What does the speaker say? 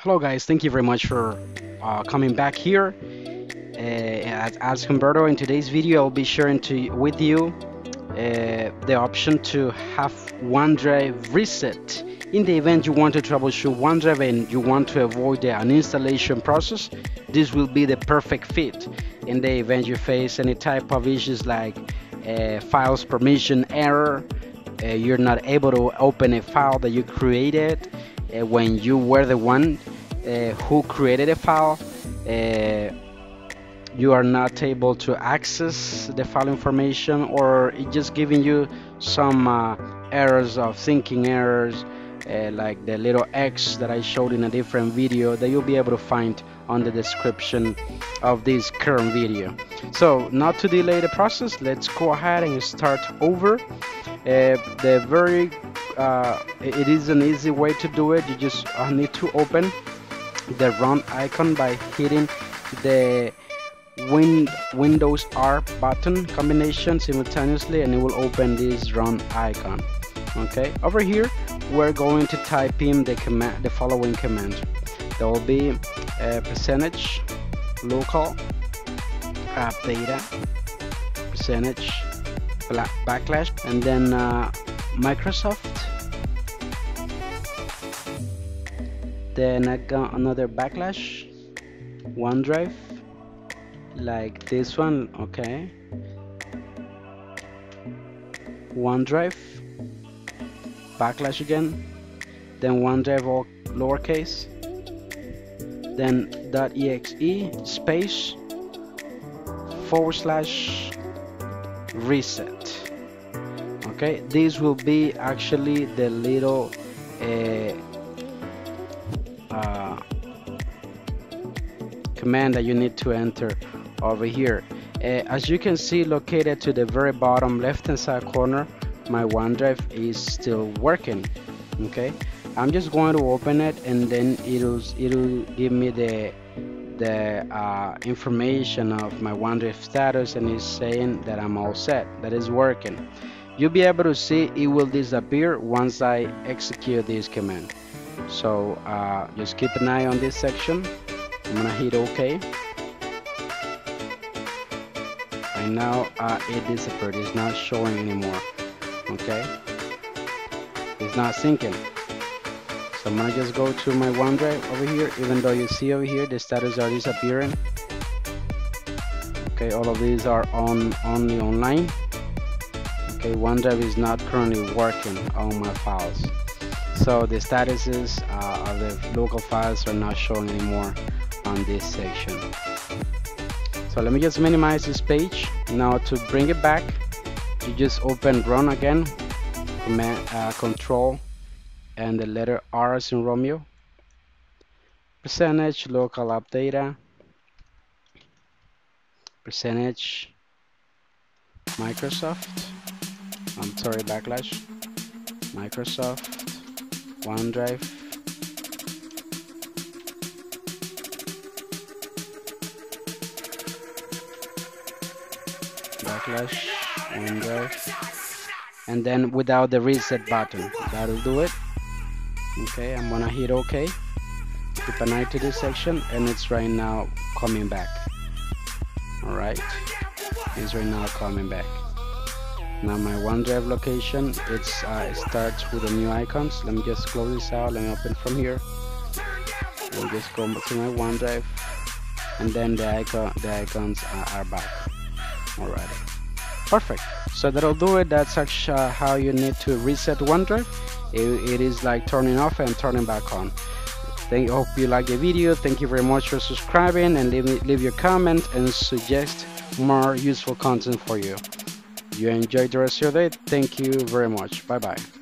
Hello guys, thank you very much for coming back here at AskHumberto. In today's video I'll be sharing with you the option to have OneDrive reset. In the event you want to troubleshoot OneDrive and you want to avoid the uninstallation process, this will be the perfect fit. In the event you face any type of issues like files permission error, you're not able to open a file that you created when you were the one who created a file, you are not able to access the file information, or it just giving you some errors of syncing errors, like the little X that I showed in a different video that you'll be able to find on the description of this current video. So not to delay the process, let's go ahead and start over. It is an easy way to do it. You just need to open the run icon by hitting the Windows R button combination simultaneously, and it will open this run icon. Okay, over here we're going to type in the following command. There will be percentage local app data percentage backslash, and then Microsoft, then I got another backslash OneDrive like this one. Okay, OneDrive backslash again, then OneDrive all lowercase, then .exe space / reset. Okay, this will be actually the little command that you need to enter over here. As you can see, located to the very bottom left hand side corner, my OneDrive is still working. Okay, I'm just going to open it, and then it'll give me the information of my OneDrive status, and it's saying that I'm all set, that is working. You'll be able to see it will disappear once I execute this command. So just keep an eye on this section. I'm gonna hit OK. And now it disappeared. It's not showing anymore. Okay, it's not syncing. So I'm gonna just go to my OneDrive over here. Even though you see over here the status are disappearing. Okay, all of these are only online. Okay, OneDrive is not currently working on my files, so the statuses of the local files are not showing anymore on this section. So let me just minimize this page. Now to bring it back, you just open run again, control and the letter R as in Romeo, percentage localappdata, percentage Microsoft, backslash Microsoft OneDrive backslash OneDrive, and then without the reset button. That'll do it. Okay, I'm gonna hit OK. Keep an eye to this section, and it's right now coming back. Alright, it's right now coming back. Now my OneDrive location, it starts with the new icons. Let me just close this out. Let me open from here. We'll just go to my OneDrive, and then the icons are back. Alright, perfect. So that'll do it. That's actually how you need to reset OneDrive. It is like turning off and turning back on. Hope you like the video. Thank you very much for subscribing, and leave your comment and suggest more useful content for you. You enjoy the rest of your day. Thank you very much. Bye bye.